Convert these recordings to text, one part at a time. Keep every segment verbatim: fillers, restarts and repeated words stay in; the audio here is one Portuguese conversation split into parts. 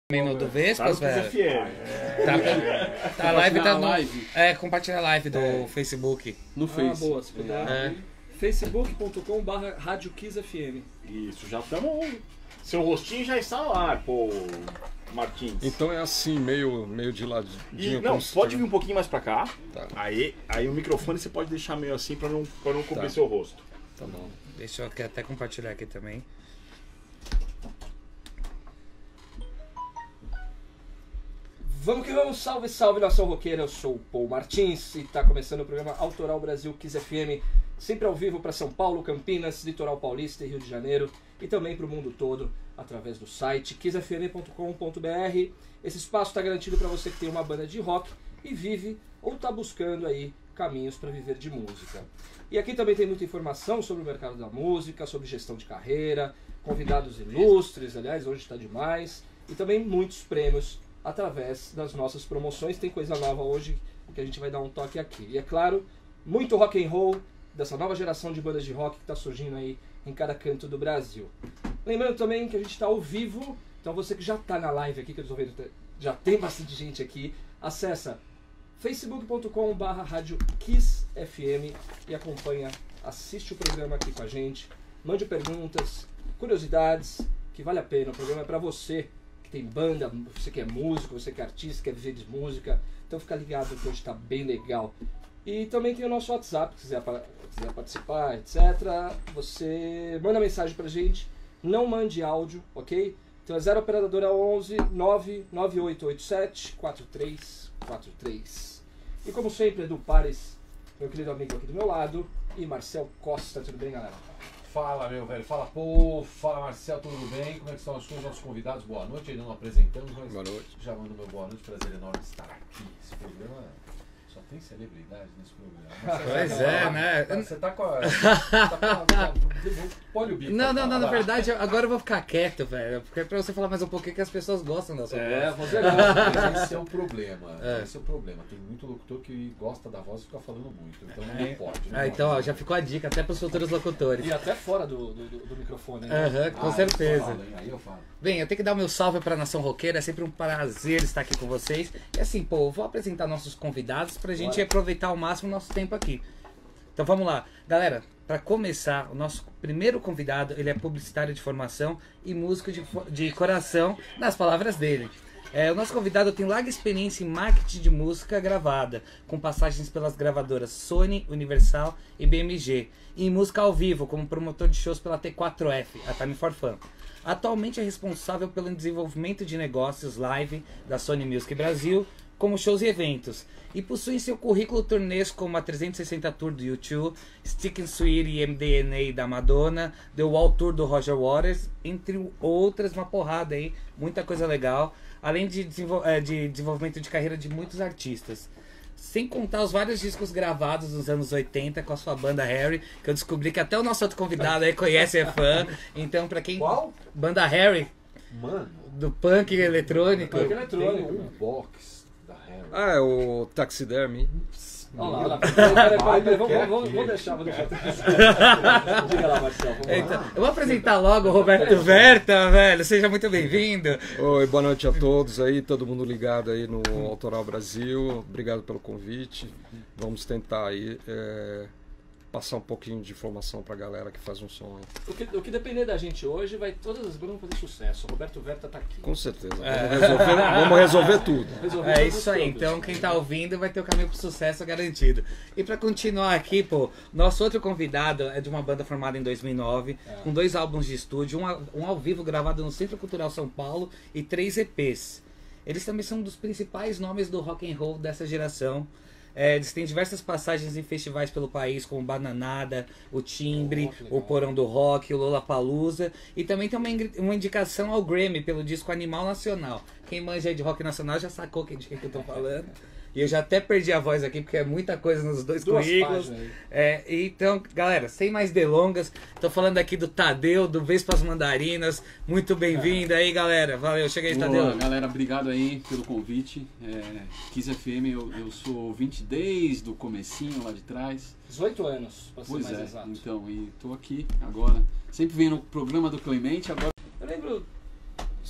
Menino do Vespas, tá velho. É. Tá, tá a live tá no, live. É, compartilha a live do é. Facebook. No Face. Ah, boa, se puder. É. facebook ponto com barra Rádio Kiss F M. Isso, já estamos. Seu rostinho já está lá, pô, Martins. Então é assim, meio, meio de ladinho. E, não, pode vir um pouquinho mais pra cá. Tá. Aí, aí o microfone você pode deixar meio assim pra não, pra não cobrir Tá. seu rosto. Tá bom. Deixa eu até compartilhar aqui também. Vamos que vamos, salve, salve nação roqueira, eu sou o Paul Martins e tá começando o programa Autoral Brasil Kiss F M, sempre ao vivo para São Paulo, Campinas, Litoral Paulista e Rio de Janeiro e também para o mundo todo através do site kiss f m ponto com ponto b r. Esse espaço está garantido para você que tem uma banda de rock e vive ou está buscando aí caminhos para viver de música. E aqui também tem muita informação sobre o mercado da música, sobre gestão de carreira, convidados ilustres, aliás, hoje está demais, e também muitos prêmios através das nossas promoções. Tem coisa nova hoje que a gente vai dar um toque aqui. E é claro, muito rock and roll dessa nova geração de bandas de rock que está surgindo aí em cada canto do Brasil. Lembrando também que a gente está ao vivo, então você que já está na live aqui, que eu estou vendo, já tem bastante gente aqui, acessa facebook ponto com barra Rádio Kiss F M e acompanha, assiste o programa aqui com a gente, mande perguntas, curiosidades, que vale a pena. O programa é para você tem banda, você que é músico, você que é artista, quer viver de música, então fica ligado que hoje está bem legal. E também tem o nosso WhatsApp, se quiser, quiser participar, etcétera. Você manda mensagem pra gente, não mande áudio, ok? Então é zero operadora onze nove nove oito oito sete quatro três quatro três. E como sempre, Edu Pares, meu querido amigo aqui do meu lado, e Marcel Costa, tudo bem, galera? Fala, meu velho. Fala, pô. Fala, Marcel, tudo bem? Como é que estão os nossos convidados? Boa noite. Ainda não apresentamos, mas boa noite. Já mando meu boa noite. Prazer enorme estar aqui. Esse programa só tem celebridade nesse programa. Pois é, né? Você tá com a... Tá com a... Põe o bico. Não, não, não, na verdade, agora eu vou ficar quieto, velho. Porque é pra você falar mais um pouquinho que as pessoas gostam da sua É, voz. você gosta. Esse é o problema. É. Esse é o problema. Tem muito locutor que gosta da voz e fica falando muito. Então não pode. Não Ah, pode. então, ó, já ficou a dica até pros futuros locutores. E até fora do, do, do microfone, né? Aham, com Ah, certeza. eu falo, hein? Aí eu falo. Bem, eu tenho que dar o meu salve para a Nação Roqueira, é sempre um prazer estar aqui com vocês. E assim, pô, eu vou apresentar nossos convidados pra gente Bora. aproveitar ao máximo o nosso tempo aqui. Então vamos lá. Galera, para começar, o nosso primeiro convidado, ele é publicitário de formação e músico de, fo- de coração, nas palavras dele. É, o nosso convidado tem larga experiência em marketing de música gravada, com passagens pelas gravadoras Sony, Universal e B M G, e em música ao vivo, como promotor de shows pela T quatro F, a Time for Fun. Atualmente é responsável pelo desenvolvimento de negócios live da Sony Music Brasil, como shows e eventos, e possui em seu currículo turnês como a trezentos e sessenta Tour do U dois, Stick and Sweet e M D N A da Madonna, The Wall Tour do Roger Waters, entre outras, uma porrada aí, muita coisa legal, além de, desenvol- eh, de desenvolvimento de carreira de muitos artistas. Sem contar os vários discos gravados nos anos oitenta com a sua banda Harry, que eu descobri que até o nosso outro convidado aí conhece e é fã. Então, pra quem... Qual? Banda Harry, Mano, do punk eletrônico. Punk tem eletrônico. um box da Harry. Ah, é o Taxidermy. Olha lá, olha lá. Peraí, peraí, peraí, peraí, vamos, vamos, vamos deixar, vou deixar. Diga lá, Marcel, vamos lá. Então, eu vou apresentar logo o Roberto Verta, velho. Seja muito bem-vindo. Oi, boa noite a todos aí, todo mundo ligado aí no Autoral Brasil. Obrigado pelo convite. Vamos tentar aí é, passar um pouquinho de informação pra galera que faz um som aí. O que, o que depender da gente hoje, vai todas as bandas fazer sucesso. O Roberto Verta tá aqui. Com certeza. Vamos resolver, vamos resolver tudo. Resolveu É todos isso aí, todos. então quem tá ouvindo vai ter o caminho pro sucesso garantido. E pra continuar aqui, pô, nosso outro convidado é de uma banda formada em dois mil e nove, É. com dois álbuns de estúdio, um, a- um ao vivo gravado no Centro Cultural São Paulo e três E Pês. Eles também são um dos principais nomes do rock and roll dessa geração. É, eles têm diversas passagens em festivais pelo país, como Bananada, o Timbre, Oh, que legal. o Porão do Rock, o Lollapalooza. E também tem uma, ingri- uma indicação ao Grammy pelo disco Animal Nacional. Quem manja aí de rock nacional já sacou que- de quem que eu tô falando. E eu já até perdi a voz aqui, porque é muita coisa nos dois Duas currículos. páginas aí. É, então, galera, sem mais delongas, tô falando aqui do Tadeu, do Vespas Mandarinas. Muito bem-vindo aí, galera. Valeu, chega aí, Boa, Tadeu. galera, obrigado aí pelo convite. É, Kiss F M, eu, eu sou ouvinte desde o comecinho lá de trás. dezoito anos, pra ser Pois mais é, exato. então, e tô aqui agora. Sempre venho no programa do Clemente, agora Eu lembro,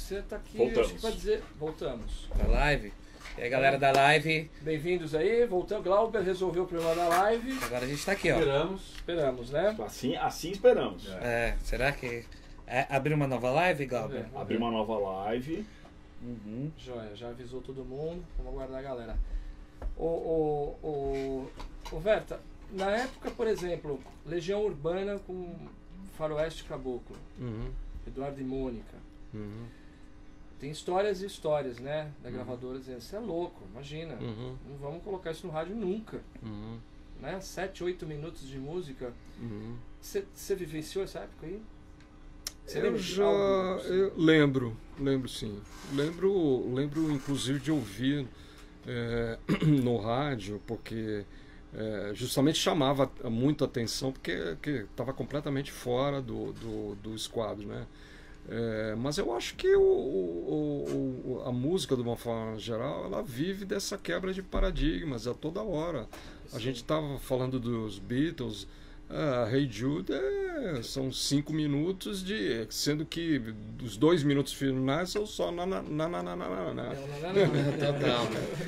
você tá aqui, Voltamos. acho que vai dizer... Voltamos. Da live. E aí, galera da live, Bem-vindos aí, voltamos. Glauber resolveu o problema da live. agora a gente tá aqui, ó. Esperamos. Esperamos, né? Assim, assim esperamos. É, será que... É, abriu uma nova live, Glauber? Vamos ver. Abrir uma nova live. Uhum. Joia, já avisou todo mundo. Vamos aguardar a galera. O, o, o, o Verta, na época, por exemplo, Legião Urbana com Faroeste Caboclo, Uhum, Eduardo e Mônica. uhum, Tem histórias e histórias, né? Da gravadora dizendo, você é louco, imagina. uhum, Não vamos colocar isso no rádio nunca. uhum, Né? Sete, oito minutos de música. uhum. Você vivenciou essa época aí? Você Eu lembra de já algo? eu lembro, lembro sim. Lembro, lembro inclusive de ouvir é, no rádio, porque é, justamente chamava muita atenção, porque estava completamente fora do, do, do esquadro, né? É, mas eu acho que o, o, o, a música, de uma forma geral, ela vive dessa quebra de paradigmas a toda hora. A gente estava falando dos Beatles. Ah, Hey Jude é, são cinco minutos de, sendo que os dois minutos finais são só na na na na na na, na. Não, não, não, não. Total.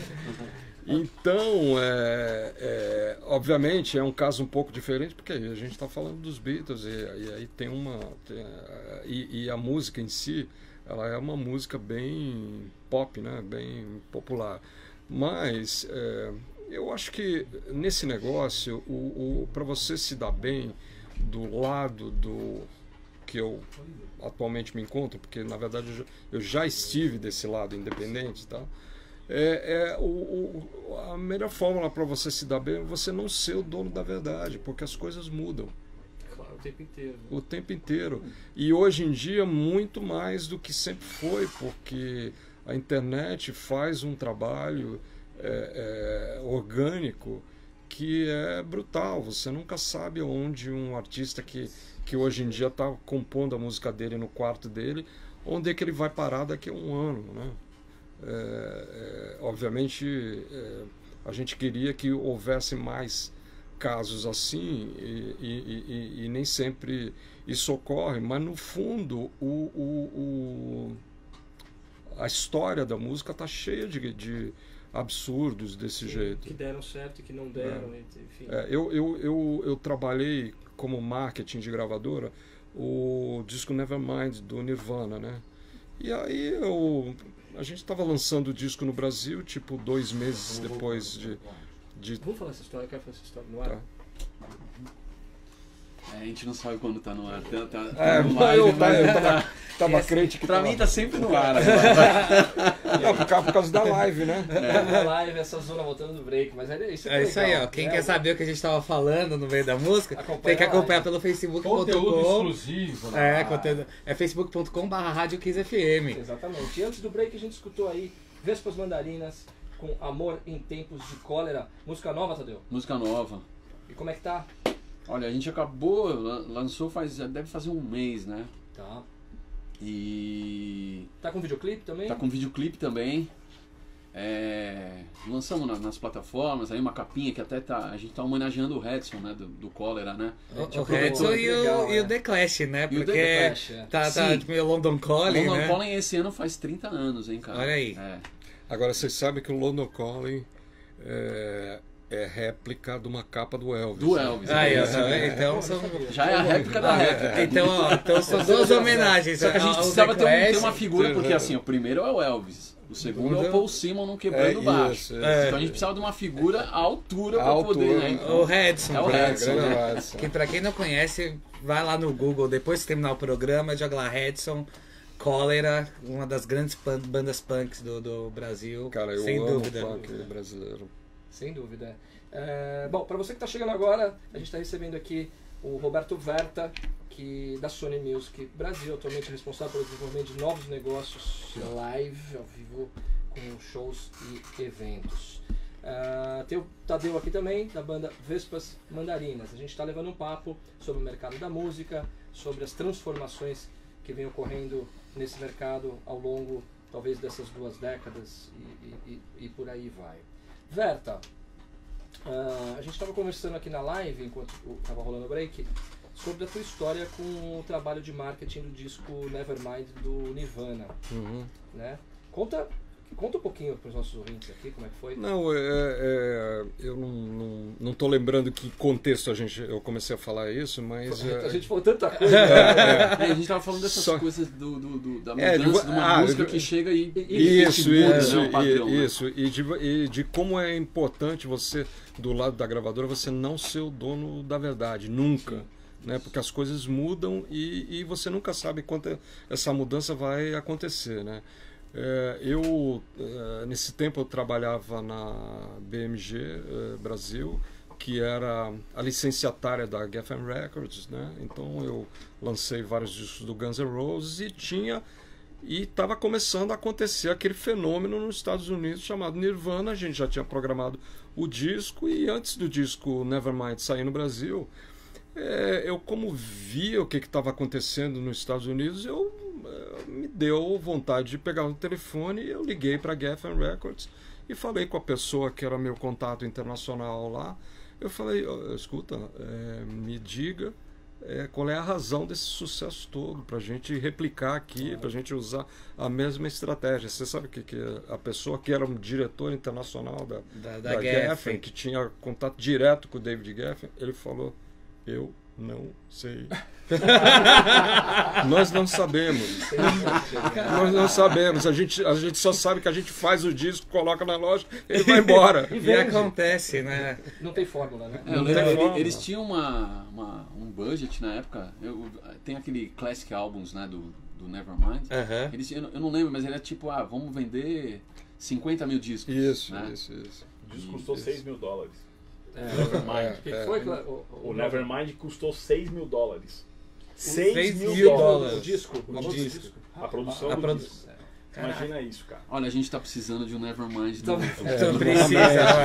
Então, é, é, obviamente é um caso um pouco diferente, porque a gente está falando dos Beatles e, e aí tem uma tem, e, e a música em si, ela é uma música bem pop, né, bem popular, mas é, eu acho que nesse negócio, o, o, para você se dar bem do lado do que eu atualmente me encontro, porque na verdade eu já, eu já estive desse lado independente, tá? É, é o, o, a melhor fórmula para você se dar bem é você não ser o dono da verdade, porque as coisas mudam Claro, o tempo inteiro. Né? o tempo inteiro. E hoje em dia muito mais do que sempre foi, porque a internet faz um trabalho É, é, orgânico que é brutal. Você nunca sabe onde um artista que, que hoje em dia está compondo a música dele no quarto dele, onde é que ele vai parar daqui a um ano, né? É, é, obviamente é, a gente queria que houvesse mais casos assim e, e, e, e nem sempre isso ocorre, mas no fundo o, o, o, a história da música está cheia de, de absurdos desse que, jeito. Que deram certo e que não deram, É. enfim. É, eu, eu, eu, eu trabalhei como marketing de gravadora o disco Nevermind do Nirvana, né? E aí eu, a gente estava lançando o disco no Brasil, tipo dois meses depois de, de... Vamos falar essa história, eu quero falar essa história no ar. Tá. É, a gente não sabe quando tá no ar. Tá, tá, tá É, no live, eu, mas- eu tava, tava crente que Pra tava... mim tá sempre no ar. agora. Não, por causa, por causa da live, né? Na live, essa zona voltando do break, mas é isso. É isso aí, legal, ó. Quem né? quer saber o que a gente tava falando no meio da música, Acompanha tem que a live. acompanhar pelo facebook ponto Conteúdo com. exclusivo. na É, live. conteúdo, é facebook ponto com barra rádio Kiss F M. Exatamente. E antes do break a gente escutou aí Vespas Mandarinas com Amor em Tempos de Cólera. Música nova, Tadeu? Música nova. E como é que tá? Olha, a gente acabou, lan- lançou faz, já deve fazer um mês, né? Tá. E Tá com videoclipe também? tá com videoclipe também. É, lançamos na- nas plataformas aí uma capinha que até tá, a gente tá homenageando o Edson, né? Do, do Cólera, né? O, o aproveitou, Edson e, o, legal, e o né? The Clash, né? E o The Porque Clash, é. tá, tá Sim. tipo meio London Calling, London né? Calling esse ano faz trinta anos, hein, cara? Olha aí. É. Agora, vocês sabem que o London Calling é, é réplica de uma capa do Elvis. Do né? Elvis. Aí, é ó, esse tá vendo? mesmo. Então são. Já é a réplica da réplica. Então, ó, então são duas homenagens. Só que a gente ao precisava The ter, um- ter Clash. uma figura, porque assim, o primeiro é o Elvis, o segundo é o Paul Simon no quebrando É baixo. isso, É. Então a gente precisava de uma figura à altura À para altura, poder, né? né? Então, O Redson. É o É, Redson, grande né? Edson. Que pra quem não conhece, vai lá no Google, depois que terminar o programa, joga lá Redson, Cólera, uma das grandes pan- bandas punks do, do Brasil. Cara, eu sem amo dúvida. o funk brasileiro. Sem dúvida. É, bom, para você que está chegando agora, a gente está recebendo aqui o Roberto Verta, que da Sony Music Brasil, atualmente responsável pelo desenvolvimento de novos negócios live, ao vivo, com shows e eventos. Uh, tem o Tadeu aqui também, da banda Vespas Mandarinas. A gente está levando um papo sobre o mercado da música, sobre as transformações que vem ocorrendo nesse mercado ao longo, talvez, dessas duas décadas e, e, e, e por aí vai. Verta, uh, a gente estava conversando aqui na live, enquanto estava rolando o break, sobre a tua história com o trabalho de marketing do disco Nevermind do Nirvana. Uhum. Né? Conta, conta um pouquinho para os nossos ouvintes aqui como é que foi. Não, é, é, eu não, não, não tô lembrando que contexto a gente, eu comecei a falar isso, mas... A é, gente falou tanta coisa. é, É, a gente tava falando dessas Só- coisas do, do, do- da É, mudança de- de uma ah, música de- que chega e, Isso, e muda, isso, né, o padrão, e, né? isso. E de, e de como é importante você, do lado da gravadora, você não ser o dono da verdade, nunca. Né? Porque as coisas mudam e, e você nunca sabe quando essa mudança vai acontecer. Né? É, eu, é, nesse tempo, eu trabalhava na B M G é, Brasil, que era a licenciatária da Geffen Records. Né? Então eu lancei vários discos do Guns N' Roses e tinha... E estava começando a acontecer aquele fenômeno nos Estados Unidos chamado Nirvana. A gente já tinha programado o disco e antes do disco Nevermind sair no Brasil, é, eu como via o que estava acontecendo nos Estados Unidos, eu é, me deu vontade de pegar o telefone e eu liguei para a Geffen Records e falei com a pessoa que era meu contato internacional lá. Eu falei, "Ó, escuta, é, me diga É, qual é a razão desse sucesso todo, para a gente replicar aqui, para a gente usar a mesma estratégia." Você sabe que, que a pessoa que era um diretor internacional da, Da, da da Geffen. Geffen, que tinha contato direto com o David Geffen, ele falou, eu não sei. Nós não sabemos. Nós não sabemos. A gente, a gente só sabe que a gente faz o disco, coloca na loja, ele vai embora. E acontece, né? Não tem fórmula, né? É, eu Não lembro, tem ele- forma. eles tinham uma, uma- um budget na época. Eu, tem aquele Classic Albums, né, do, do Nevermind. Aham. Eles, eu, não- eu não lembro, mas ele é tipo, ah, vamos vender cinquenta mil discos. Isso, né? isso, isso. O disco custou seis mil dólares. É, Nevermind. o que foi? Cla- O, O Nevermind custou seis mil dólares. Seis seis mil mil dólares. dólares. O disco? O todo disco. A produção A do produ- disco. Caraca. Imagina isso, cara. Olha, a gente tá precisando de um Nevermind Então- novo. Então precisa,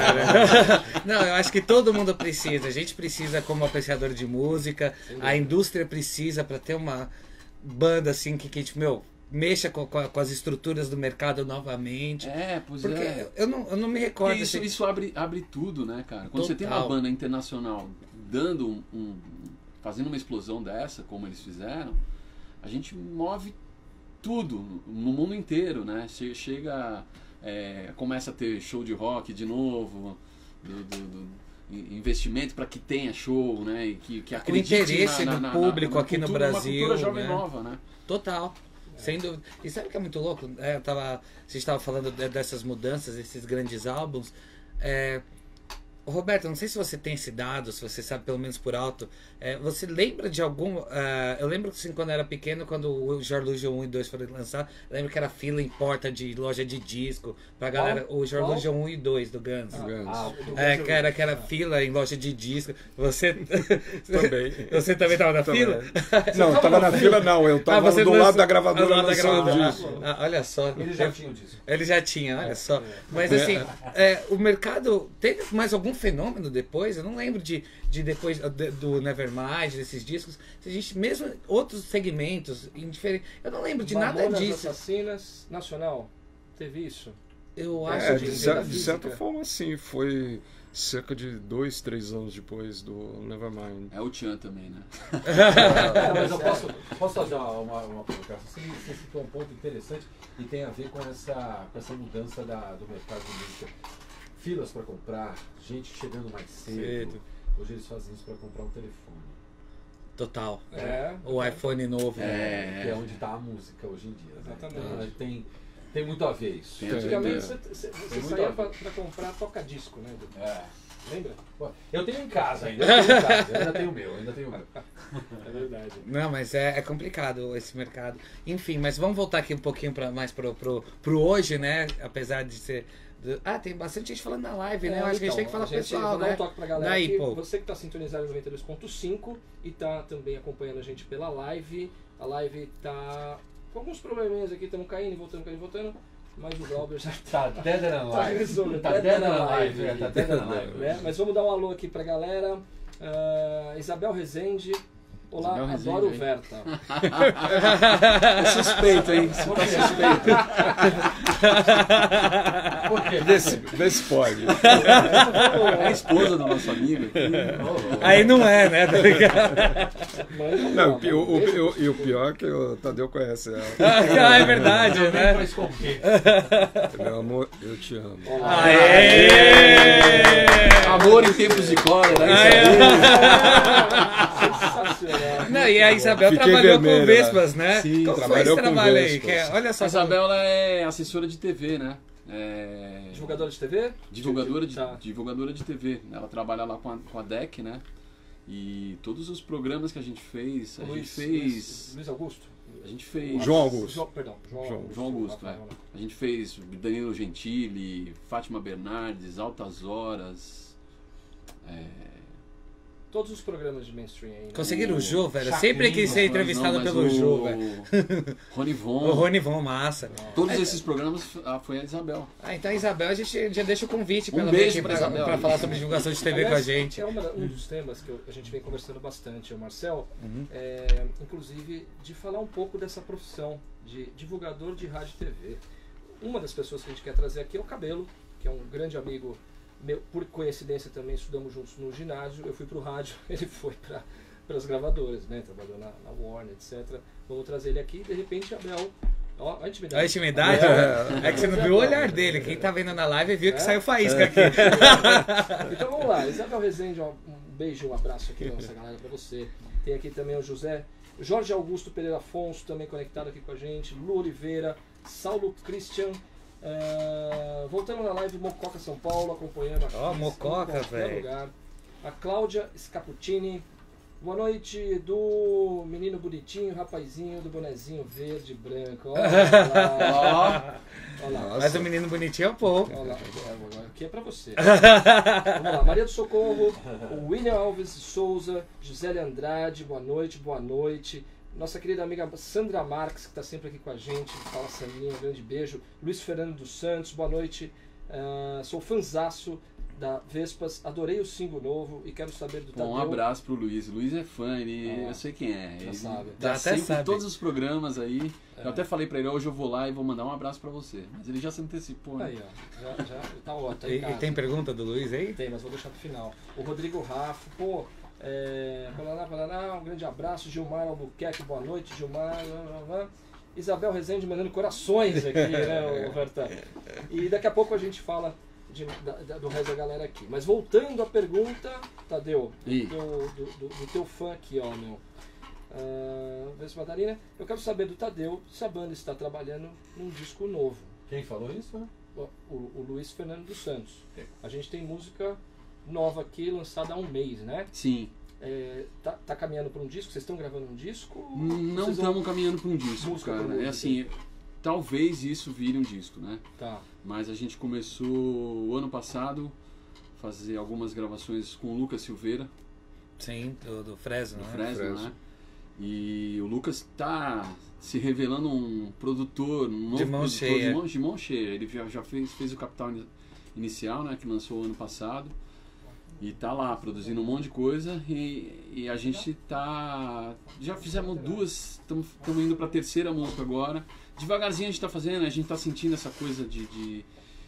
cara. Não, eu acho que todo mundo precisa. A gente precisa como apreciador de música, a indústria precisa para ter uma banda assim que, que tipo, meu, mexa com, com a- com as estruturas do mercado novamente. É, pois Porque é. eu, não, eu não me recordo. Porque isso, assim, isso abre, abre tudo, né, cara? Quando você tem uma Total. banda internacional dando um, um- fazendo uma explosão dessa, como eles fizeram, a gente move tudo no mundo inteiro, né? Che- Chega, é, começa a ter show de rock de novo, do, do- do investimento para que tenha show, né? E que, que acredite interesse na, do na- na- público na aqui no cultura- Brasil, Uma cultura jovem né? nova, né? Total. Sem dúvida. E sabe o que é muito louco? É, eu tava, você estava falando de- dessas mudanças, esses grandes álbuns. É, Ô, Roberto, não sei se você tem esse dado, se você sabe pelo menos por alto. É, você lembra de algum. é, eu lembro que assim, quando eu era pequeno, quando o Jorlusion um e dois foram lançar, eu lembro que era fila em porta de loja de disco pra galera. O Jorlusion um e dois do Guns. Guns. Ah, do É, Guns que era, que era fila em loja de disco. Você Também. Você também tava na Também. fila? Não, estava na fila não, eu estava Ah, você do lançou- lado da gravadora do lado da lançando o gravadora. disco. Ah, olha só. Ele já tinha o disco. Ele já tinha, olha só. Mas assim, é, o mercado. Teve mais algum fenômeno depois? Eu não lembro de, de depois de- do Nevermind, desses discos. Se a gente, mesmo outros segmentos, indiferente. Eu não lembro de nada Mamonas disso. Assassinas, Nacional. Teve isso? Eu acho É, que. de, de cer- venda de física. certa forma, sim. Foi cerca de dois, três anos depois do Nevermind. É o Tchan também, né? É, mas eu posso, posso fazer uma, uma, uma provocação? Você, você citou um ponto interessante e tem a ver com essa, com essa mudança da, do mercado de música. Filas para comprar, gente chegando mais cedo. Cedo. Hoje eles fazem isso para comprar um telefone. Total. É. O iPhone novo. É. Que é onde está a música hoje em dia. Né? Exatamente. Então, tem, tem muito a ver isso. Tem. Antigamente É. você, você, você Tem muito saía a pra, ver. pra comprar toca-disco, né? Edu? É. Lembra? Pô, eu tenho em casa ainda, eu tenho em casa, eu ainda tenho o meu, eu ainda tenho o meu. É verdade. Não, mas é, é complicado esse mercado. Enfim, mas vamos voltar aqui um pouquinho pra, mais pro, pro, pro hoje, né? Apesar de ser. do- Ah, tem bastante gente falando na live, né? Eu acho que a gente tem que falar pro pessoal, vou dar né? um toque pra galera Daí, aqui. pô. Você que está sintonizado no noventa e dois ponto cinco e tá também acompanhando a gente pela live. A live tá com alguns probleminhas aqui, estamos caindo, voltando, caindo, voltando. Mas o Glauber já Tá dead and Tá alive. resolvido, Tá dead dead and and alive. alive. é, Tá dead and alive. né? Mas vamos dar um alô aqui pra galera. Ah, Isabel Rezende. Olá, Isabel Rezende, adoro o hein? Verta. É suspeito, hein? Você tá suspeito. Vê se, vê se pode. É a esposa do nosso amigo aqui. Aí não é, né? Tá ligado? Não, o, pi- o, o, o- e o pior é que o Tadeu conhece ela. Ah, é verdade, Pra né? esconder. Meu amor, eu te amo. Aê! Amor em tempos de cólera. né? Sensacional. Não, e a Isabel Fiquei trabalhou vermelho, com Vespas, né? Sim, Como foi trabalhou esse com trabalho aí? Vespas. Que é- olha só. A Isabel ela é assessora de T V, né? É... Divulgadora de T V? Divulgadora de, Tá. divulgadora de T V. Ela trabalha lá com a, com a D E C, né? E todos os programas que a gente fez, a Luiz, gente fez. Luiz, Luiz Augusto? A gente fez. João Augusto. João, perdão, João, João- Augusto. João Augusto, Vai, é. vai, vai. A gente fez Danilo Gentili, Fátima Bernardes, Altas Horas. É... Todos os programas de mainstream aí. né? Conseguiram o Jô, velho. Eu Chacrinha, sempre quis ser mas entrevistado Não, mas pelo o- Jô, velho. Rony Von. O Rony Von, massa. Todos esses programas ah, foi a Isabel. Ah, então, Isabel, a gente já deixa o convite Um pelo beijo menos pra pra, Isabel. pra falar sobre divulgação de T V com a Aliás, gente. É uma- um dos temas que eu- a gente vem conversando bastante, o Marcel, Uhum. é, inclusive de falar um pouco dessa profissão de divulgador de rádio e T V. Uma das pessoas que a gente quer trazer aqui é o Cabelo, que é um grande amigo meu, por coincidência também estudamos juntos no ginásio, eu fui pro rádio, ele foi para as gravadoras, né? Trabalhou na, na Warner, etcétera. Vamos trazer ele aqui e de repente Abel. Ó, a intimidade. A intimidade, É. é que você não viu o olhar dele. Quem tá vendo na live viu que É? saiu faísca aqui. Então vamos lá, Isabel Rezende, ó, um beijo, um abraço aqui da nossa galera pra você. Tem aqui também o José, Jorge Augusto Pereira Afonso, também conectado aqui com a gente, Lu Oliveira, Saulo Christian, eh, voltando na live Mococa São Paulo, acompanhando aqui. Ó, Mococa, em qualquer velho. lugar. A Cláudia Scaputini, boa noite, Edu, menino bonitinho, rapazinho do bonezinho verde e branco. Olha lá, olha lá. Mas o menino bonitinho é o Paul. Olha lá, agora aqui é pra você. Vamos lá, Maria do Socorro, o William Alves Souza, Gisele Andrade, boa noite, boa noite. Nossa querida amiga Sandra Marques, que está sempre aqui com a gente, fala Sandrinha, um grande beijo. Luiz Fernando dos Santos, boa noite. Ah, sou fanzaço da Vespas, adorei o single novo e quero saber do Bom, um Tadeu. abraço pro Luiz. O Luiz é fã, ele, Ah, eu sei quem é. já Ele sabe. tá Já até sempre em sabe. todos os programas aí. É. Eu até falei pra ele, hoje eu vou lá e vou mandar um abraço pra você. Mas ele já se antecipou, né? Aí, ó, já, já tá ótimo. Tá em E, e casa. tem pergunta do Luiz aí? Tem, mas vou deixar pro final. O Rodrigo Rafa, pô, é, Paraná, Paraná, um grande abraço. Gilmar Albuquerque, boa noite, Gilmar. Blá, blá, blá. Isabel Rezende mandando corações aqui, né, o Vertão? E daqui a pouco a gente fala de- da- da- do resto da galera aqui. Mas voltando à pergunta, Tadeu, Ih. do, do, do- do teu fã aqui, ó, meu. Uh, Vespa Matarina, eu quero saber do Tadeu se a banda está trabalhando num disco novo. Quem falou isso? né? O, o- o Luiz Fernando dos Santos. A gente tem música nova aqui, lançada há um mês, né? Sim. É, tá, tá caminhando para um disco? Vocês estão gravando um disco? Não Vocês vão- estamos caminhando pra um disco, Música cara. pra É música. assim, talvez isso vire um disco, né? Tá. Mas a gente começou o ano passado a fazer algumas gravações com o Lucas Silveira, Sim, do, do Fresno, do né? Fresno, Fresno. né? E o Lucas está se revelando um produtor, um novo De mão produtor cheia. de mão, de mão cheia. Ele já, já fez, fez o Capital Ini- Inicial, né, que lançou ano passado. E tá lá produzindo um monte de coisa e, e a gente tá. Já fizemos duas, estamos indo pra terceira música agora. Devagarzinho a gente tá fazendo, a gente tá sentindo essa coisa de, de,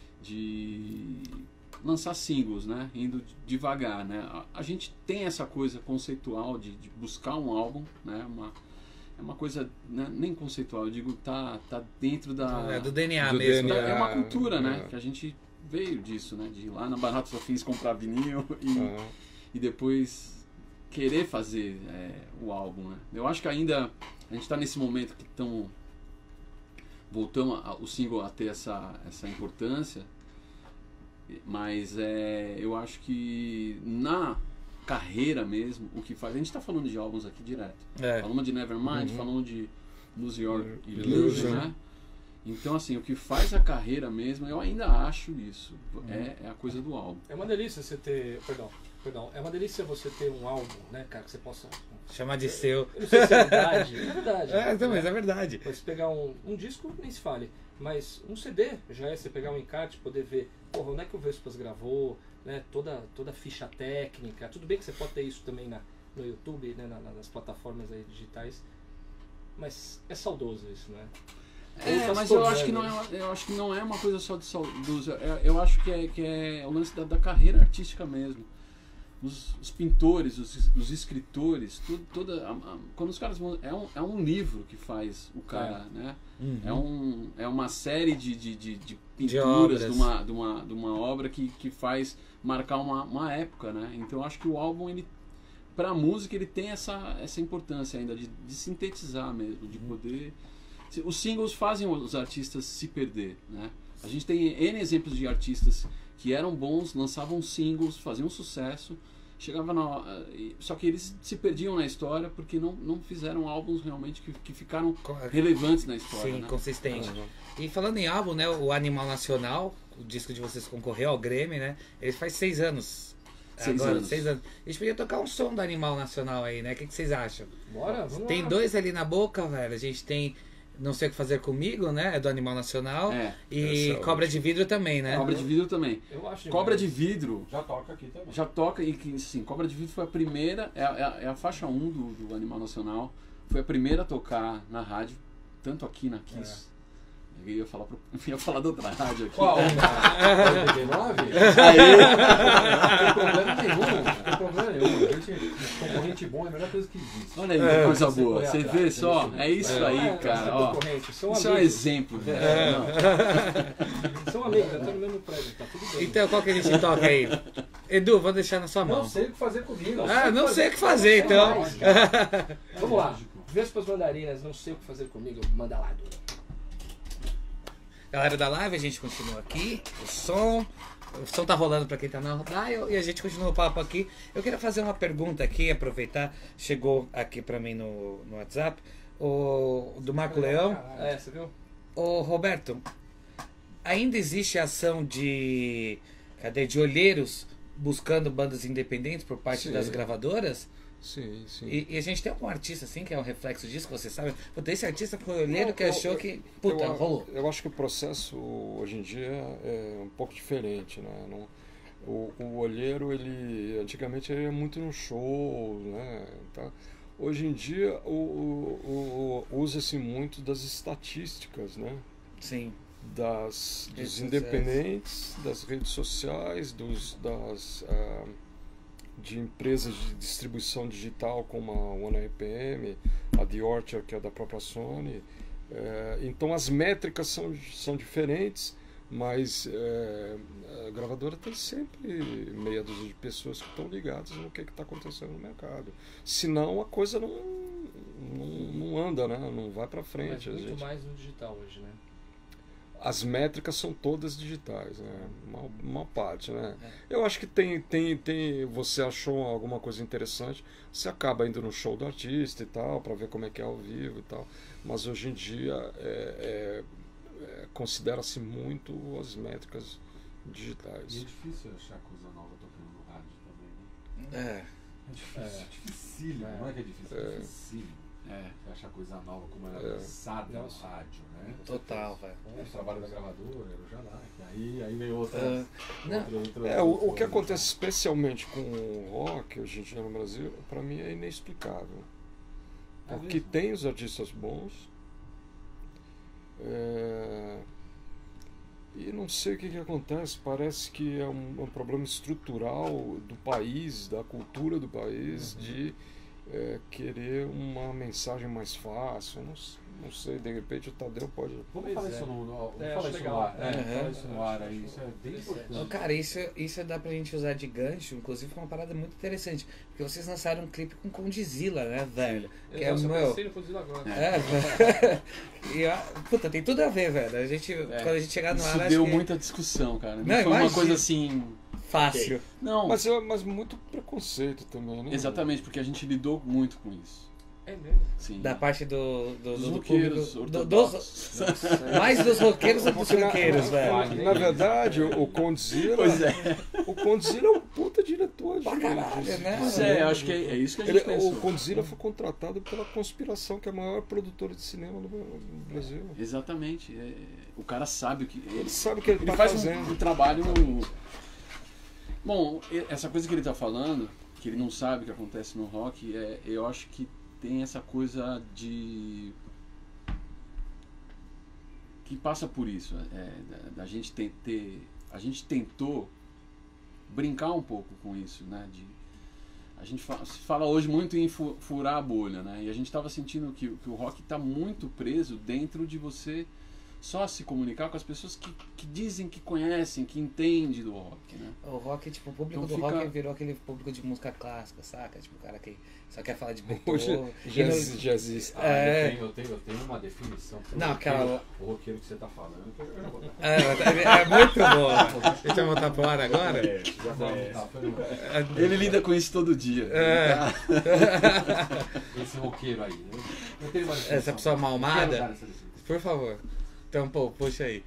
de lançar singles, né? Indo devagar, né? A, a gente tem essa coisa conceitual de, de buscar um álbum, né? Uma, é uma coisa, né? Nem conceitual, eu digo, tá, tá dentro da. É do D N A Do mesmo. D N A. É uma cultura, né? É. Que a gente veio disso, né? De ir lá na Baratos Afins comprar vinil e, Ah, e depois querer fazer é, o álbum, né? Eu acho que ainda a gente está nesse momento que estão voltando a- o single a ter essa, essa importância, mas é, eu acho que na carreira mesmo, o que faz... A gente está falando de álbuns aqui direto. É. Falamos de Nevermind, Uhum. falamos de Lose Your Illusion. Illusion, né? Então, assim, o que faz a carreira mesmo, eu ainda acho isso. É, é a coisa do álbum. É uma delícia você ter. Perdão, perdão. É uma delícia você ter um álbum, né, cara, que você possa. Chamar de seu. Eu não sei se é verdade. É verdade. É, então, né? mas é verdade. Você pegar um, um disco, nem se fale, mas um C D já é você pegar um encarte, poder ver, porra, onde é que o Vespas gravou, né, toda, toda a ficha técnica. Tudo bem que você pode ter isso também na, no YouTube, né, na- nas plataformas aí digitais, mas é saudoso isso, né? É, mas eu acho que não é, eu acho que não é uma coisa só de saudosismo. Eu, eu acho que é, que é o lance da, da carreira artística mesmo. Os, os pintores, os, os escritores, tudo, toda, a, a, quando os caras vão, é um, é um livro que faz o cara, é. né? Uhum. É, um, é uma série de, de, de, de pinturas de, de, uma, de, uma, de uma obra que, que faz marcar uma, uma época, né? Então eu acho que o álbum, ele, pra música, ele tem essa, essa importância ainda de, de sintetizar mesmo, de poder... Os singles fazem os artistas se perder, né? A gente tem N exemplos de artistas que eram bons, lançavam singles, faziam sucesso, chegava na... Só que eles se perdiam na história porque não, não fizeram álbuns realmente que, que ficaram relevantes na história. Sim, né? consistente. Uhum. E falando em álbum, né, o Animal Nacional, o disco de vocês concorreu ao Grêmio, né? Ele faz seis anos. Seis Agora, anos. seis anos. A gente podia tocar um som do Animal Nacional aí, né? O que, que vocês acham? Bora, vamos Tem lá. dois ali na boca, velho. A gente tem Não Sei O Que Fazer Comigo, né? É do Animal Nacional. É, e é Cobra de Vidro também, né? Cobra de Vidro também. Eu acho Cobra demais. de Vidro Já toca aqui também. já toca, e que sim, Cobra de Vidro foi a primeira, é a, é a, é a faixa um do, do Animal Nacional, foi a primeira a tocar na rádio, tanto aqui na Kiss. É. Eu ia falar, pro, eu ia falar da outra rádio aqui. Qual? oitenta e nove? Aí. Não tem problema nenhum, não tem problema nenhum. A gente, concorrente bom é a melhor coisa que existe. Olha aí, que coisa você boa. correr Você atrás, vê só? isso É isso mesmo. aí, É, cara. é Ó, concorrente, são isso é um amigos. exemplo, velho. É. Não. São amigos, já estão no mesmo prédio, tá tudo bem. Então, qual que a gente toca aí? Edu, vou deixar na sua mão. Não sei o que fazer comigo. Ah, não sei o que fazer, então. Mais, Vamos lá. Vespas Mandarinas, Não Sei O Que Fazer Comigo, manda lá, Edu. Galera da live, a gente continua aqui. O som. O som tá rolando pra quem tá na dial e a gente continua o papo aqui. Eu queria fazer uma pergunta aqui, aproveitar. Chegou aqui pra mim no, no WhatsApp. O do Marco Leão. É, você viu? Ô Roberto, ainda existe ação de. Cadê? De olheiros buscando bandas independentes por parte Sim. das gravadoras? Sim, sim. E, e a gente tem algum artista assim que é um reflexo disso, que você sabe? Puta, esse artista foi olheiro Não, que eu- achou eu- que. Puta, eu, rolou. Eu acho que o processo hoje em dia é um pouco diferente, né? Não, o, o olheiro, ele antigamente ele ia muito no show, né? Tá? Hoje em dia o, o, o- usa-se muito das estatísticas, né? Sim. Das, Redes dos sociais. independentes, das redes sociais, dos, das, ah, de empresas de distribuição digital como a One R P M, a The Orchard, que é da própria Sony. É, então as métricas são, são diferentes, mas é, a gravadora tem sempre meia dúzia de pessoas que estão ligadas no que está acontecendo no mercado. Senão a coisa não, não, não anda, né? Não vai para Mas frente. A muito gente... mais no digital hoje, né? As métricas são todas digitais, né? Uma, uma parte, né? Eu acho que tem, tem, tem. Você achou alguma coisa interessante, você acaba indo no show do artista e tal, para ver como é que é ao vivo e tal. Mas hoje em dia é, é, é, considera-se muito as métricas E é digitais. difícil achar coisa nova tocando no rádio também, né? É. É difícil, É. é dificílimo, É. não é que é difícil, é, dificílimo. É. Você achar coisa nova como era É. lançada no Nossa. rádio, né? Total, velho. O trabalho da gravadora era o Jalá, aí, aí veio outra. Ah, não. outra, outra É, o, o que outra- acontece especialmente com o rock hoje em dia no Brasil, para mim é inexplicável. É Porque mesmo? tem os artistas bons, é, e não sei o que, que acontece, parece que é um, um problema estrutural do país, da cultura do país, de é, querer uma mensagem mais fácil. Eu Não, s- não sei, de repente o Tadeu pode. Vamos Pois falar é. isso no, no, vamos É, falar acho isso legal. no ar. É, Uhum. fala isso no ar aí, isso é bem Ô, Ô, importante. cara, isso, isso dá pra gente usar de gancho, inclusive foi uma parada muito interessante. Porque vocês lançaram um clipe com Condzilla, né, velho? Que é o Nossa, eu meu. pensei no Condzilla agora. É, velho. E, ó, puta, tem tudo a ver, velho. A gente, quando a gente chegar no ar, Isso acho deu que muita discussão, cara. Não Não, foi uma imagina. coisa assim. fácil. Não, Mas, eu- mas muito preconceito também, né? exatamente, porque a gente lidou muito com isso. É mesmo? Sim. Da parte do, do, Dos do roqueiros público. Do, ortodoxos. dos, mais dos roqueiros do que dos Porque na- roqueiros, na, velho. na verdade, o, o Condzilla. Pois é. O Condzilla é um puta diretor de. Pra caralho, de- né? Pois é, eu acho que é, é isso que a gente Ele, pensou. o Condzilla foi contratado pela Conspiração, que é a maior produtora de cinema no, no Brasil. Exatamente. É, o cara sabe o que. Ele Ele, sabe o que ele, ele tá faz um, fazendo. um trabalho. Bom, e- essa coisa que ele tá falando, que ele não sabe o que acontece no rock, é, eu acho que tem essa coisa de. que passa por isso. É, da, da gente ter, ter, a gente tentou brincar um pouco com isso, né? De, a gente fala, se fala hoje muito em fu, furar a bolha, né? E a gente estava sentindo que, que o rock está muito preso dentro de você só se comunicar com as pessoas que, que dizem que conhecem, que entendem do rock, né? O rock, tipo, o público Então do fica- rock virou aquele público de música clássica, saca? Tipo, o cara que só quer falar de Hoje Beethoven. já, E não- exi- já existe. Ah, É. eu, tenho, eu, tenho, eu tenho uma definição pro Não, roqueiro, aquela- o roqueiro que você tá falando. que eu não vou dar. É, é muito bom. Deixa eu voltar pro ar agora. É, já vai. Tá, foi no- Ele lida com isso todo dia. É. Esse roqueiro aí. né? Eu tenho uma definição. Essa pessoa mal Eu quero amada? dar essa definição. Por favor. Então, pô, puxa aí.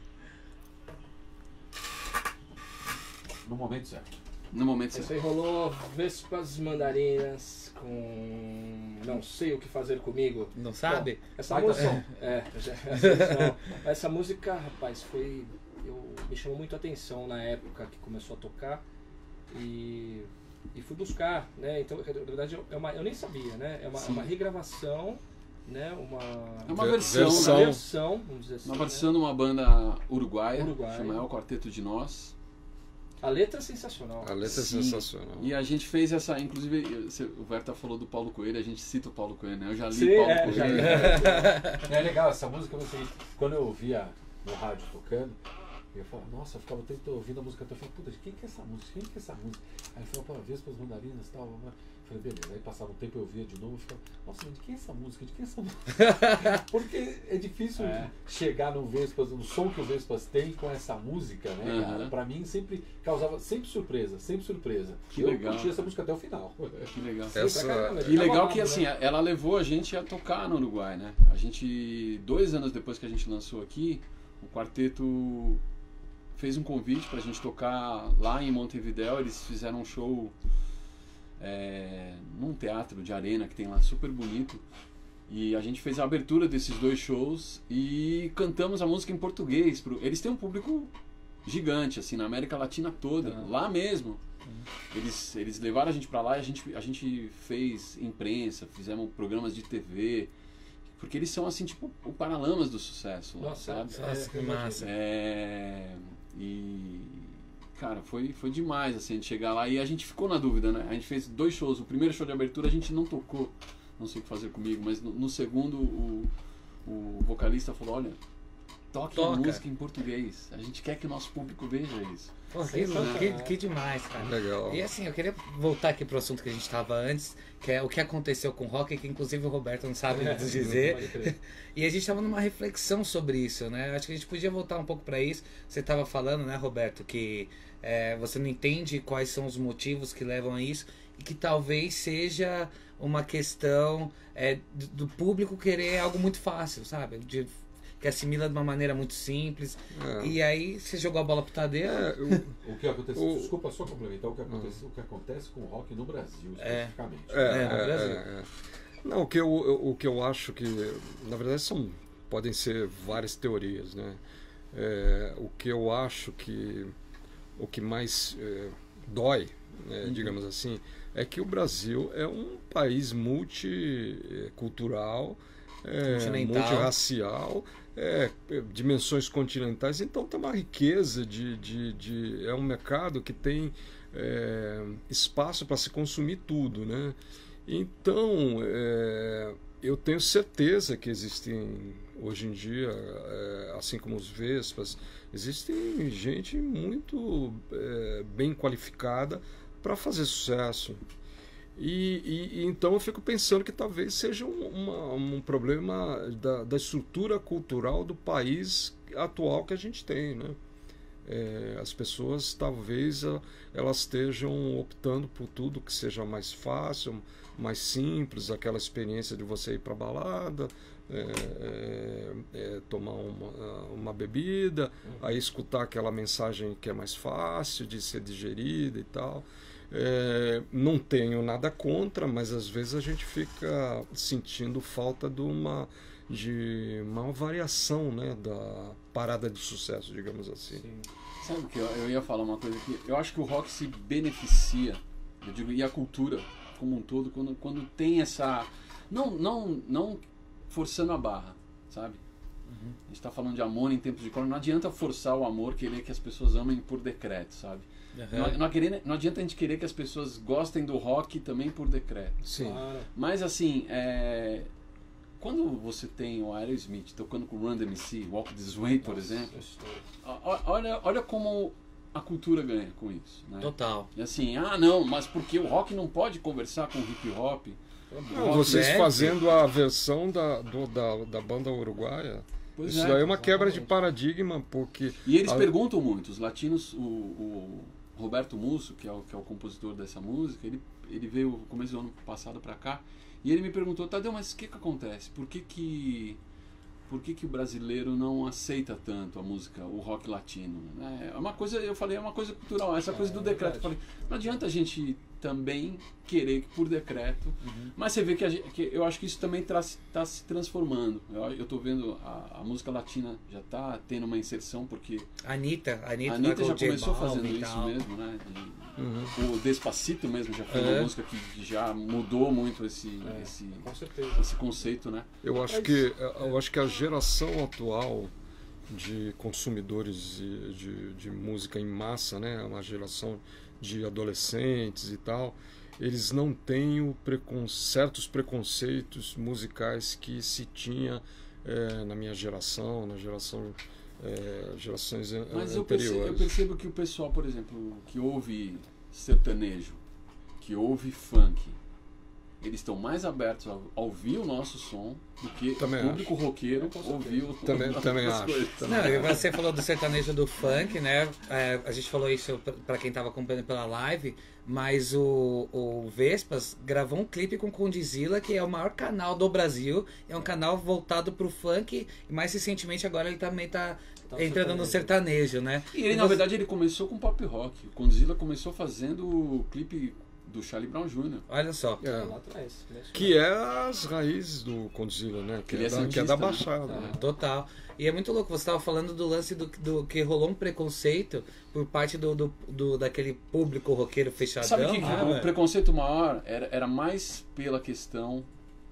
No momento certo. No momento Isso certo. aí rolou Vespas Mandarinas com Não Sei O Que Fazer Comigo. Não sabe? Essa Baita música. som. É, já- essa, não. Essa música, rapaz, foi. Eu, me chamou muito a atenção na época que começou a tocar e, e fui buscar, né? Então, na verdade, é uma, eu nem sabia, né? É uma, é uma regravação, né? Uma, É uma Ver- versão, versão. né? uma versão, vamos dizer assim. Uma né? versão de uma banda uruguaia, Uruguaia. chama El Quarteto de Nós. A letra é sensacional. A letra Sim. é sensacional. E a gente fez essa, inclusive, eu- você- o Verta falou do Paulo Coelho, a gente cita o Paulo Coelho, né? Eu já li Sim, Paulo é, Coelho. já li. É legal, essa música, você, quando eu ouvia no rádio tocando, eu falava, nossa, eu ficava o tempo todo ouvindo a música, eu falava, puta, quem que é essa música? Quem que é essa música? Aí eu falava, pô, Vespas Mandarinas e tal. Eu falei, beleza. Aí passava um tempo, eu ouvia de novo, eu ficava, nossa, mas de quem é essa música? De quem é essa música? Porque é difícil É. chegar no Vespas, no som que o Vespas tem com essa música, né, Uhum. cara? Pra mim sempre causava, sempre surpresa, sempre surpresa. Que eu legal. curti essa música até o final. Que legal. Essa- Pra caramba, E tá legal rolando, que assim, né? ela levou a gente a tocar no Uruguai, né? A gente, dois anos depois que a gente lançou aqui, o quarteto fez um convite pra gente tocar lá em Montevidéu. Eles fizeram um show é, num teatro de arena que tem lá, super bonito. E a gente fez a abertura desses dois shows e cantamos a música em português. Pro... Eles têm um público gigante, assim, na América Latina toda, lá mesmo. Eles, eles levaram a gente pra lá e a gente, a gente fez imprensa, fizemos programas de T V, porque eles são, assim, tipo, o Paralamas do sucesso lá, Nossa, sabe? Nossa, que massa. É, e, cara, foi, foi demais, assim, a gente chegar lá e a gente ficou na dúvida, né? A gente fez dois shows, o primeiro show de abertura a gente não tocou, Não Sei O Que Fazer Comigo, mas no, no segundo o, o vocalista falou, olha, toque a Toca. música em português, a gente quer que o nosso público veja isso. Pô, que, que, que demais, cara. Legal. E assim, eu queria voltar aqui pro assunto que a gente estava antes, que é o que aconteceu com o rock, que inclusive o Roberto não sabe É, dizer. pode crer. E a gente estava numa reflexão sobre isso, né? Acho que a gente podia voltar um pouco para isso. Você estava falando, né, Roberto, que é, você não entende quais são os motivos que levam a isso e que talvez seja uma questão é, do do público querer algo muito fácil, sabe? De, que assimila de uma maneira muito simples. É. E aí você jogou a bola pro Tadeu. É, o- O que acontece, O- desculpa só complementar, o que acontece, o que acontece com o rock no Brasil, É. especificamente. É, É, no é, Brasil. é, é. Não, o que, eu, eu- o que eu acho que, na verdade, são, podem ser várias teorias, né? É, o que eu acho que o que mais é, dói, né, digamos assim, é que o Brasil é um país multicultural, é, Continental. multirracial, é, é, dimensões continentais, então tem uma riqueza de, de, de é um mercado que tem é, espaço para se consumir tudo, né? Então é, eu tenho certeza que existem hoje em dia, é, assim como os Vespas, existem gente muito é, bem qualificada para fazer sucesso. E, e- e então eu fico pensando que talvez seja um, uma- um problema da, da estrutura cultural do país atual que a gente tem, né? É, as pessoas talvez a- elas estejam optando por tudo que seja mais fácil, mais simples, aquela experiência de você ir para balada, é, é, é, tomar uma, uma bebida, aí escutar aquela mensagem que é mais fácil de ser digerida e tal. É, não tenho nada contra, mas às vezes a gente fica sentindo falta de uma, de uma variação, né, da parada de sucesso, digamos assim. Sabe o que eu, eu ia falar uma coisa aqui? Eu acho que o rock se beneficia, eu digo, e a cultura como um todo, quando, quando tem essa... Não, não, não forçando a barra, sabe? A gente está falando de amor em tempos de corona. Não adianta forçar o amor, querer que as pessoas amem por decreto, sabe? Uhum. Não, não, querer, não adianta a gente querer que as pessoas gostem do rock também por decreto. Sim. Claro. Mas assim, é... quando você tem o Aerosmith tocando com o Run D M C, Walk This Way, por exemplo, o- olha, olha como a cultura ganha com isso, né? Total. E assim, ah não, mas porque o rock não pode conversar com o hip hop? Não, Rock vocês rap. fazendo a versão da, do- da, da banda uruguaia, Pois isso é, daí é uma quebra de exatamente. paradigma, porque... E eles a- perguntam muito, os latinos, o, o Roberto Musso, que é o, que é o compositor dessa música, ele, ele veio no começo do ano passado pra cá, e ele me perguntou, Tadeu, mas o que que acontece? Por que que, por que que o brasileiro não aceita tanto a música, o rock latino? É uma coisa, eu falei, é uma coisa cultural, essa coisa do decreto. Eu falei, não adianta a gente também querer que por decreto, mas você vê que, a gente- que eu acho que isso também está se transformando. Eu, eu tô vendo a, a música latina já está tendo uma inserção, porque Anitta, a Anitta, a Anitta tá com já o J começou Balvin fazendo e isso tal. mesmo, né? De- Uhum. O Despacito mesmo já foi É. uma música que já mudou muito esse, É, esse, com certeza. esse conceito, né? Eu acho Mas- que eu acho que a geração atual de consumidores de, de, de música em massa, né, uma geração de adolescentes e tal, eles não têm o precon, certos preconceitos musicais que se tinha eh, na minha geração, na geração eh, gerações an- Mas eu percebo, eu anteriores. percebo que o pessoal, por exemplo, que ouve sertanejo, que ouve funk, eles estão mais abertos a, a ouvir o nosso som do que Também o público roqueiro Com certeza. ouvir o Também- outras também acho. coisas. Não, e você falou do sertanejo do funk, né? É, a gente falou isso pra- pra quem tava acompanhando pela live, mas o, o Vespas gravou um clipe com Condizila, que é o maior canal do Brasil. É um canal voltado pro funk, e mais recentemente agora ele também tá Tá no entrando no sertanejo, né? E ele, na você- verdade, ele começou com pop rock. O Condzilla começou fazendo o clipe do Charlie Brown júnior Olha só. É. Lá atrás. né? Que é as raízes do Condzilla, né? Que, Ele é, é da, que é santista, da né? Baixada. Ah. né? Total. E é muito louco, você estava falando do lance do, do que rolou um preconceito por parte do, do, do- daquele público roqueiro fechadão. Sabe que né, o velho? preconceito maior era, era mais pela questão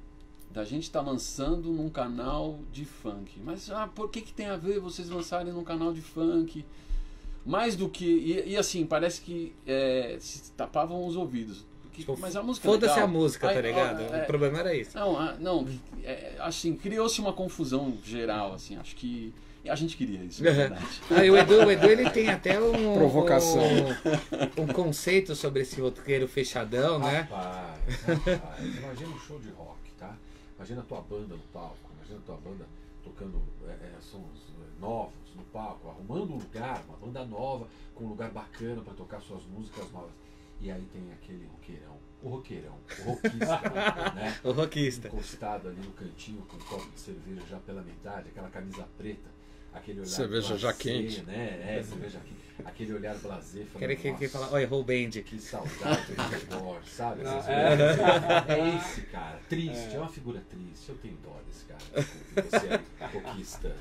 da gente estar lançando num canal de funk. Mas ah, por que, que tem a ver vocês lançarem num canal de funk? Mais do que. E, e assim, parece que é, se tapavam os ouvidos. Porque- Tipo, mas a música é Foda-se legal. a música, tá Aí, ó, ligado? é- O problema era isso. Não, ah, não é, assim, criou-se uma confusão geral, assim, acho que a gente queria isso, na verdade. Aí o Edu, o Edu ele tem até um, Provocação. um, um conceito sobre esse roqueiro fechadão, né? Rapaz, rapaz, imagina um show de rock, tá? Imagina a tua banda no palco, imagina a tua banda tocando é, é, sons é, novos no palco, arrumando um lugar, uma banda nova, com um lugar bacana para tocar suas músicas novas. E aí tem aquele roqueirão, o roqueirão, o roquista, né? O roquista. Encostado ali no cantinho com um copo de cerveja já pela metade, aquela camisa preta, aquele olhar Cerveja já blasé, quente. né? É, cerveja quente. Aquele olhar blasé falando, Queria que, que "Nossa, falar, olha, errou o band. que saudade do Rigor", sabe? Não, Essas é. coisas. É esse cara, triste, é. uma figura triste. Eu tenho dó desse cara. Desculpe, você é roquista.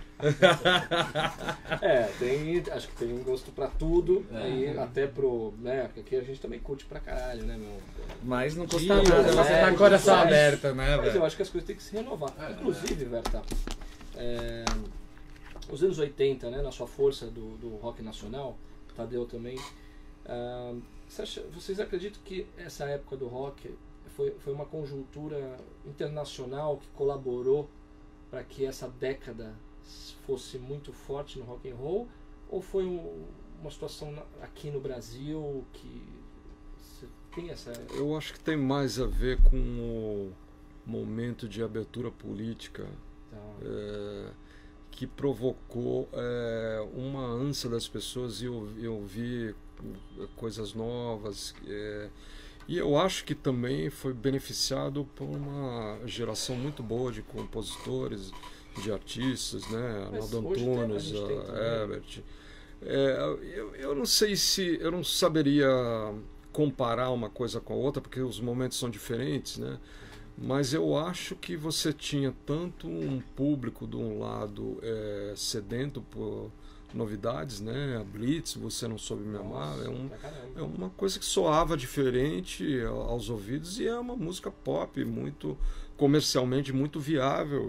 É, tem, acho que tem um gosto pra tudo, É. e até pro, né, aqui a gente também curte pra caralho, né, meu? Mas não custa Sim, nada, você é, tá com o coração mas- aberto, né, Mas eu velho? acho que as coisas têm que se renovar. É, Inclusive, Verta, é, os anos oitenta, né, na sua força do, do rock nacional, Tadeu também, ah, você acha- vocês acreditam que essa época do rock foi, foi uma conjuntura internacional que colaborou para que essa década fosse muito forte no rock and roll, ou foi um- uma situação na- aqui no Brasil que você tem essa... Eu acho que tem mais a ver com o momento de abertura política é, que provocou é, uma ânsia das pessoas em ouvir, em ouvir coisas novas. É, e eu acho que também foi beneficiado por uma geração muito boa de compositores, de artistas, né? Mas Arnaldo hoje tem- a Antunes, gente tem a também. Herbert. É, eu, eu não sei se eu não saberia comparar uma coisa com a outra porque os momentos são diferentes, né? Mas eu acho que você tinha tanto um público de um lado é, sedento por novidades, né? A Blitz, Você Não Soube Me Amar, é, um, pra caramba. é uma coisa que soava diferente aos ouvidos e é uma música pop muito comercialmente muito viável.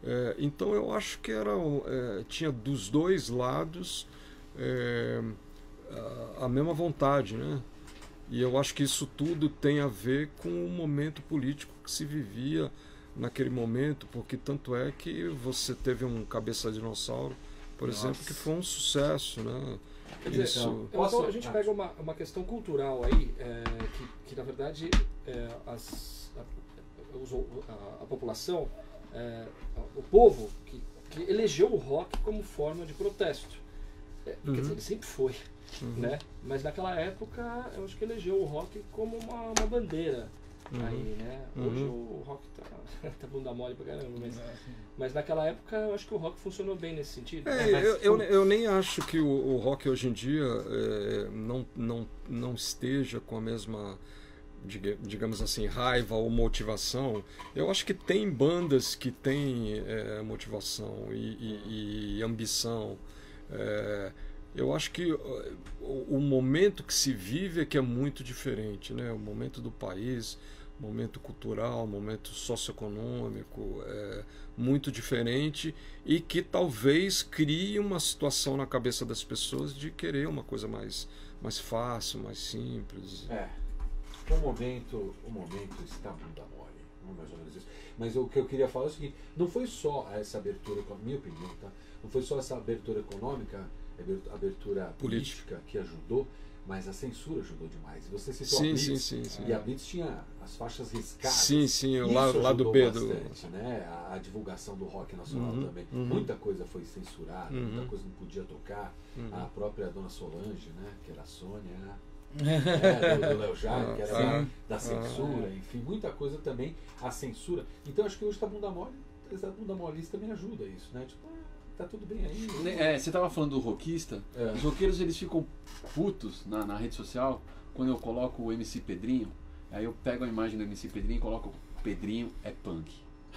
É, então eu acho que era, é, tinha dos dois lados é, a, a mesma vontade, né? E eu acho que isso tudo tem a ver com o momento político que se vivia naquele momento, porque tanto é que você teve um Cabeça de Dinossauro, por Nossa. exemplo, que foi um sucesso, né? Quer dizer, Isso. então, Posso- a gente pega uma, uma questão cultural aí, é, que, que na verdade é, as, a, os- a, a população, é, o povo que, que elegeu o rock como forma de protesto. É, Quer Uhum. dizer, ele sempre foi, Uhum. né? Mas naquela época eu acho que elegeu o rock como uma, uma bandeira. Uhum. Aí, né? Hoje Uhum. o rock tá, tá bunda mole pra caramba, mas, mas naquela época eu acho que o rock funcionou bem nesse sentido. É, mas eu, eu, como- eu nem acho que o, o rock hoje em dia é, não, não, não esteja com a mesma, diga- digamos assim, raiva ou motivação. Eu acho que tem bandas que têm é, motivação e, e- e ambição. É, eu acho que ó, o, o momento que se vive é que é muito diferente, né? O momento do país, momento cultural, momento socioeconômico, é muito diferente e que talvez crie uma situação na cabeça das pessoas de querer uma coisa mais, mais fácil, mais simples. É. O momento, o momento está bunda mole. Não é mais ou menos isso. Mas o que eu queria falar é o seguinte, não foi só essa abertura, na minha opinião, tá? Não foi só essa abertura econômica, abertura política que ajudou, mas a censura ajudou demais. Você citou Sim, a Blitz, sim, sim, sim. e a Blitz tinha as faixas riscadas. Sim, sim, o Isso lado, lado ajudou B do. bastante, né? A, a divulgação do rock nacional Uhum, também. uhum. Muita coisa foi censurada, Uhum. muita coisa não podia tocar. Uhum. A própria Dona Solange, né? Que era a Sônia, né? do, do Léo Jaime, que era da, Sim. da censura, enfim, muita coisa também, a censura. Então acho que hoje tá bunda mole, essa bunda molista também ajuda isso, né? Tipo, ah, tá tudo bem aí. É, você tava falando do rockista, É. os roqueiros eles ficam putos na, na rede social quando eu coloco o M C Pedrinho, aí eu pego a imagem do M C Pedrinho e coloco Pedrinho é punk.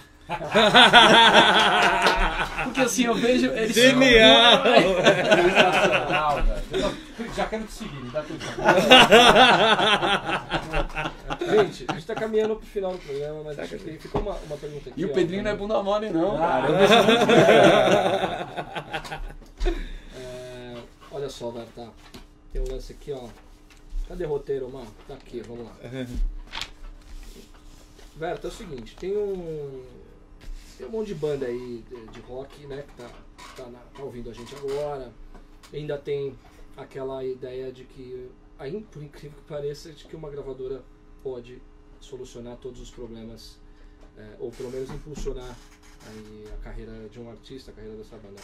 Porque assim, eu vejo eles Genial! Sensacional, velho. Já quero te seguir, me dá tudo. Gente, a gente tá caminhando pro final do programa, mas acho que ficou uma, uma pergunta aqui. E o ó, Pedrinho não é bunda mole não, Ah, cara. É, olha só, Berta. Tem um lance aqui, ó. Cadê o roteiro, mano? Tá aqui, vamos lá. Berta, é o seguinte, tem um. Tem um monte de banda aí de, de rock, né? Que tá, tá, na- tá ouvindo a gente agora. Ainda tem aquela ideia de que, aí, por incrível que pareça, de que uma gravadora pode solucionar todos os problemas, é, ou pelo menos impulsionar aí a carreira de um artista, a carreira dessa banda.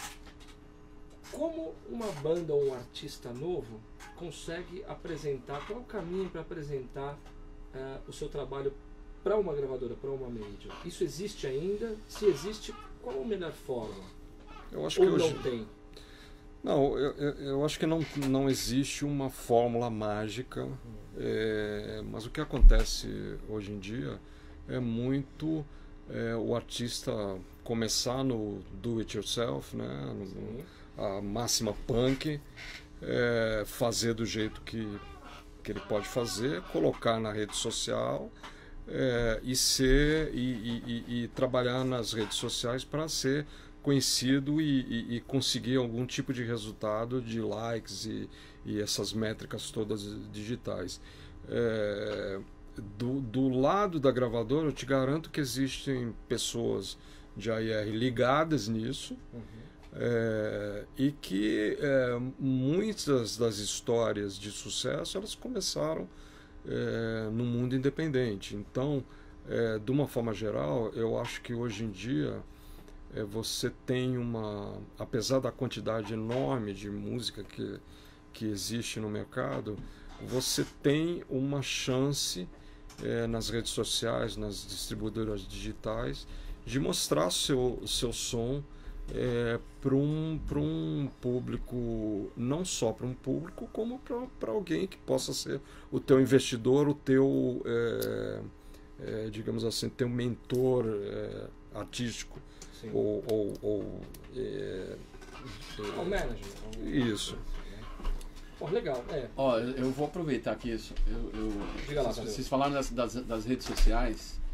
Como uma banda ou um artista novo consegue apresentar, qual é o caminho para apresentar eh, o seu trabalho para uma gravadora, para uma major? Isso existe ainda? Se existe, qual a melhor forma? Eu acho que Ou hoje. não tem? Não, eu, eu, eu acho que não, não existe uma fórmula mágica, é, mas o que acontece hoje em dia é muito é, o artista começar no do it yourself, né, no- Sim. a máxima punk, é, fazer do jeito que, que ele pode fazer, colocar na rede social é, e ser e, e- e- e trabalhar nas redes sociais para ser conhecido e, e- e conseguir algum tipo de resultado de likes e, e essas métricas todas digitais. É, do, do lado da gravadora, eu te garanto que existem pessoas de A I R ligadas nisso, é, e que é, muitas das histórias de sucesso elas começaram é, no mundo independente. Então, é, de uma forma geral, eu acho que hoje em dia é, você tem uma, apesar da quantidade enorme de música que, que existe no mercado, você tem uma chance é, nas redes sociais, nas distribuidoras digitais, de mostrar seu, seu som é, para um, para um público, não só para um público, como para alguém que possa ser o teu investidor, o teu, é, é, digamos assim, teu mentor é, artístico. Sim. Ou, ou, ou é, É o manager. é o- Isso. Pô, legal, é. Ó, eu eu vou aproveitar aqui isso. Eu, eu- Diga lá, vocês, Tadeu. vocês falaram das, das, das redes sociais.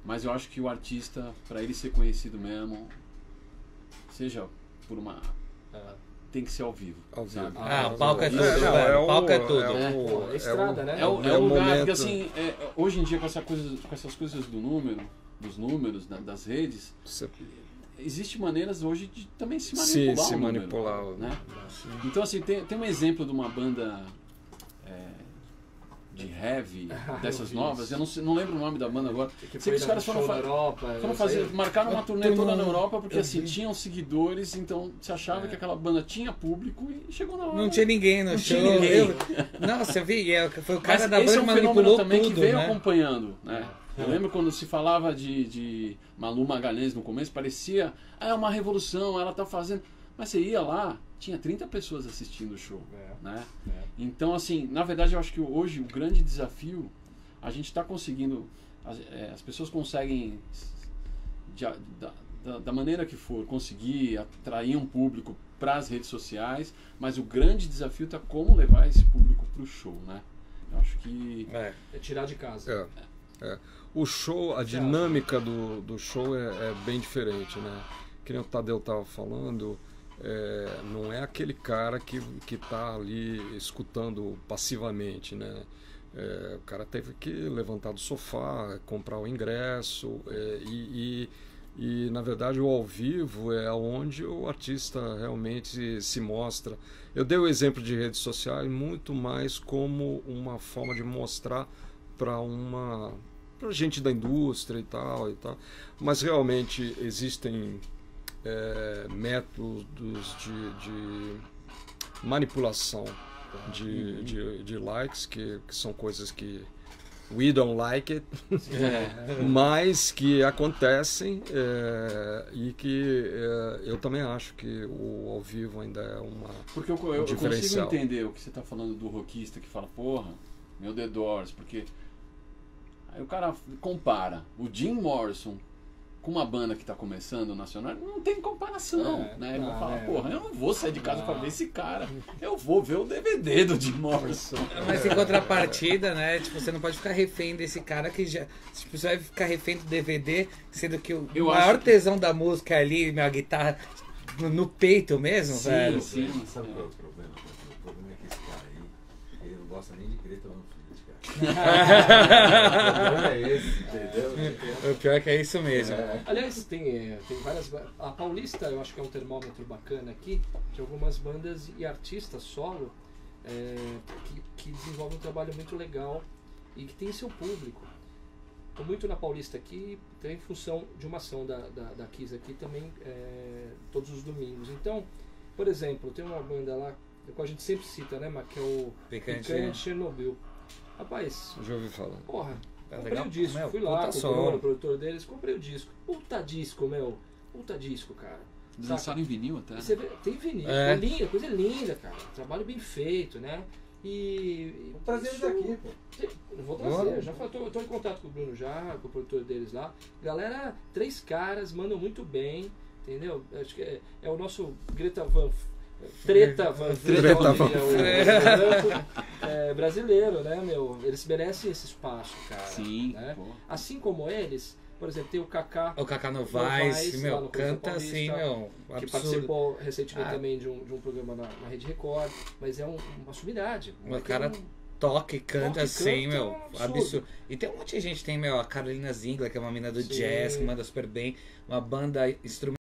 Mas eu acho que o artista, para ele ser conhecido mesmo, seja por uma... tem que ser ao vivo. Ao vivo. Sabe? Ah, o palco é tudo, É, não, velho. é O palco é o- tudo. é o- Pô, é estrada, o- né? É o, é É o o lugar, momento- porque assim, é, hoje em dia com, essa coisa, com essas coisas do número, dos números, da- das redes, Você- existe maneiras hoje de também se Sim, manipular se o número, manipular o- né? Então assim, tem, tem um exemplo de uma banda é, de heavy, Ah, dessas eu vi novas, isso. eu não, sei- não lembro o nome da banda agora. Que Sei foi que os dar caras um foram, show fa na Europa. foram eu fazer, sei. marcaram uma turnê Eu toda na não- Europa porque eu assim, vi. tinham seguidores, então se achava É. que aquela banda tinha público e chegou na hora. Não tinha ninguém no Não show. tinha ninguém. Eu- Nossa, eu vi. é, Foi o cara Mas da esse banda é um que fenômeno manipulou também tudo, que veio né? acompanhando, né? Eu lembro quando se falava de, de Malu Magalhães no começo, parecia, ah, é uma revolução, ela tá fazendo... Mas você ia lá, tinha trinta pessoas assistindo o show, É. né? É. Então, assim, na verdade eu acho que hoje o grande desafio, a gente está conseguindo, as, é, as pessoas conseguem, de a- da, da, da maneira que for, conseguir atrair um público para as redes sociais, mas o grande desafio está como levar esse público para o show, né? Eu acho que... É. É tirar de casa. É, é. O show, a dinâmica do, do show é, é bem diferente, né? Que nem o Tadeu estava falando, é, não é aquele cara que que tá ali escutando passivamente, né? É, o cara teve que levantar do sofá, comprar o ingresso é, e, e, e na verdade o ao vivo é onde o artista realmente se mostra. Eu dei o exemplo de redes sociais muito mais como uma forma de mostrar para uma pra gente da indústria e tal e tal, mas realmente existem é, métodos de, de manipulação de, de, de likes que, que são coisas que we don't like it, mas que acontecem é, e que é, eu também acho que o ao vivo ainda é uma Porque eu, eu, eu consigo diferencial. entender o que você está falando do rockista que fala, porra, meu The Doors, porque aí o cara compara o Jim Morrison com uma banda que está começando nacional, não tem comparação, É, né? Ele vai não, falar, é. porra, eu não vou sair de casa Não. para ver esse cara, eu vou ver o D V D do Jim Morrison. Mas em contrapartida, né? Tipo, você não pode ficar refém desse cara que já. Tipo, você vai ficar refém do D V D, sendo que o Eu maior acho que- tesão da música é ali, minha guitarra no, no peito mesmo, Sim, velho. sim. Sabe qual é o problema? O problema é que esse cara aí, ele não gosta nem de Greta Van Fleet, cara. O problema é esse, entendeu? O pior é que é isso mesmo. É. Aliás, tem, é, tem várias. ba- A Paulista, eu acho que é um termômetro bacana aqui, de algumas bandas e artistas solo é, que, que desenvolvem um trabalho muito legal e que tem seu público. Estou muito na Paulista aqui, até em função de uma ação da, da, da Kiss aqui também, é, todos os domingos. Então, por exemplo, tem uma banda lá, que a gente sempre cita, né, mas que é o Picante. Picante Chernobyl. Rapaz, já ouvi falar. porra, Tá comprei legal? o disco, Meu, fui lá puta com o Bruno, som. o produtor deles, comprei o disco. Puta disco, meu. Puta disco, cara. Eles lançaram em vinil até. Você vê, tem vinil, É. é. linda, coisa linda, cara. Trabalho bem feito, né? E. Vou trazer eles isso- aqui, pô. Eu vou trazer, eu já fa- tô, tô em contato com o Bruno já, com o produtor deles lá. Galera, três caras, mandam muito bem, entendeu? Acho que é, é o nosso Greta Van. Treta Van Treta como Van diria o- o- é, brasileiro, né, meu? Eles merecem esse espaço, cara. Sim, né? pô. Assim como eles, por exemplo, tem o Kaká, O Kaká Novaes, Novaes, lá meu, no Coisa canta Paulista, assim, meu, que absurdo. participou recentemente Ah. também de um, de um programa na, na Rede Record, mas é um- uma sumidade. O cara toca e canta Toca e assim, canta, meu, é um absurdo. absurdo. E tem um monte de gente, tem, meu, a Carolina Zingler, que é uma mina do Sim. jazz, que manda super bem, uma banda instrumental.